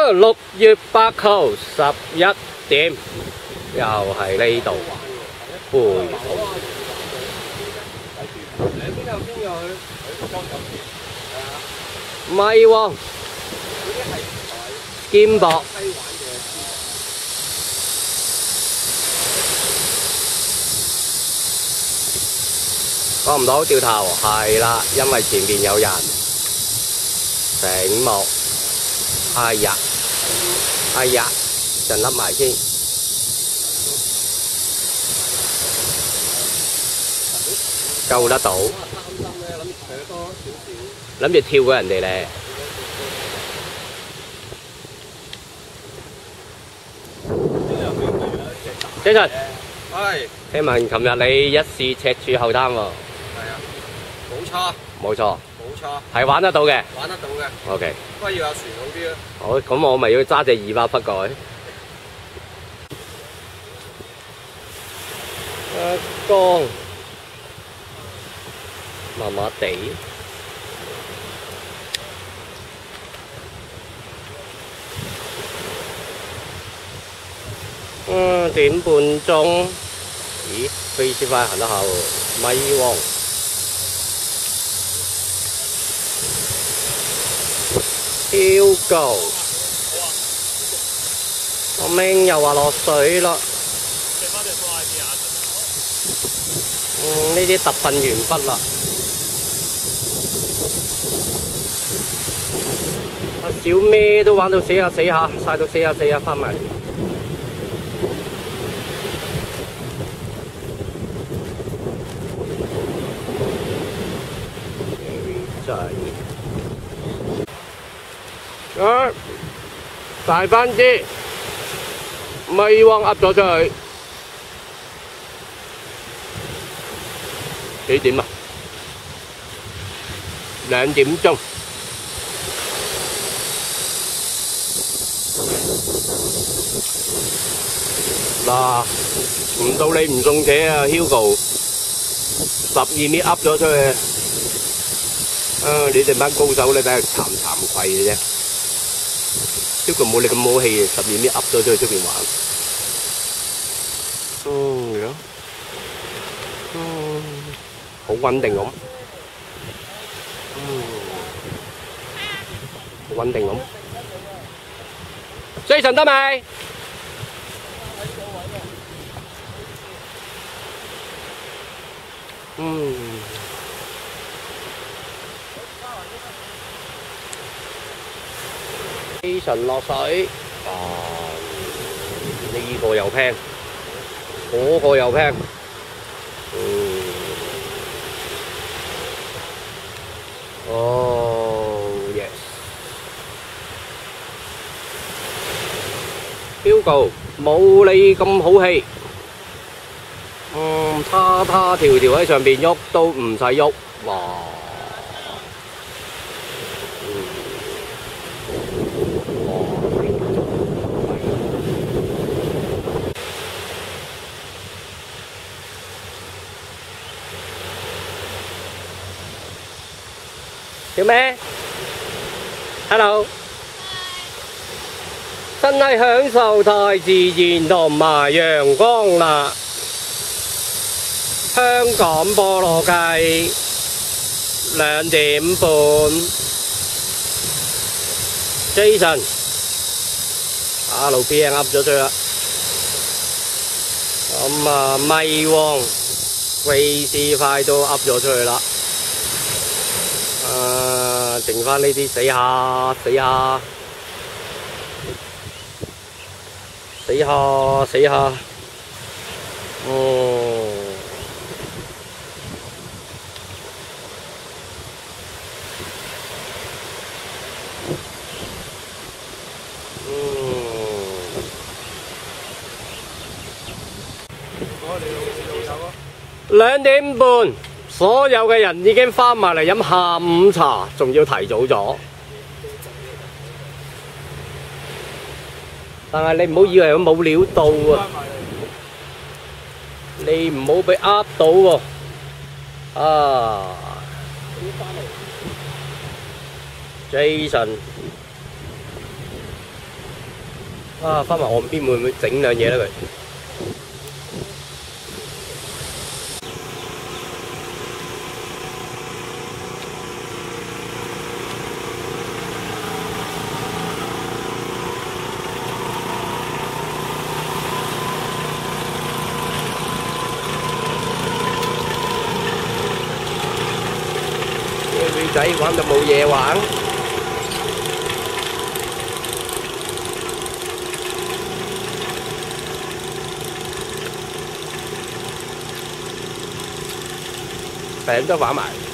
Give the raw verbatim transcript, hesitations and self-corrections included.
啊，六月八號十一點，又係呢度杯數。唔係喎，肩膊。講唔到掉頭，係啦，因為前邊有人。醒目，哎呀，哎呀，陣笠埋先。救得到。諗住跳過人哋咧。Jason， 係。 聽聞琴日你一試赤柱後灘喎。 係啊，冇錯。 冇錯。 冇錯。 係玩得到嘅。 玩得到嘅。 O K。 不過要有船好啲咯。 好，咁我咪要揸隻二百匹過去。阿江，麻麻地。嗯，點半鐘？咦，飛先快行得下喎，咪喎。超高！我明又話落水啦。嗯，呢啲特訓完畢啦。阿小咩都玩到死下死下，曬到死下死下，翻埋。啊！大班支，咪汪噏咗出去。幾點啊？兩點鐘。嗱，唔到你唔送車啊 ，Hugo， 十二米噏咗出去。啊！你哋班高手咧，真係慚慚愧嘅啫。Hugo冇你咁冇氣，十二米噏咗出去出邊玩。嗯，嗯，好穩定咁。嗯，好穩定咁。Jason得未？嗯。Jason 落水，啊！呢個又平，嗰個又平，嗯，哦 ，yes，Hugo 冇你咁好氣，嗯，叉叉條條喺上邊喐都唔使喐，哇！小咩 ？Hello， 真係享受大自然同埋陽光啦！香港菠蘿雞兩點半 ，Jason， 啊路邊噏咗嘴啦，咁啊咪旺，威士快都噏咗出去啦。啊！剩翻呢啲死下死下死下死下，哦，嗯，兩點半。所有嘅人已經翻埋嚟飲下午茶，仲要提早咗。但係你唔好以為佢冇料到啊！你唔好俾呃到喎。啊 ，Jason， 啊，翻埋岸邊會唔會整兩嘢咧佢？女仔玩到冇嘢玩。餅都玩埋。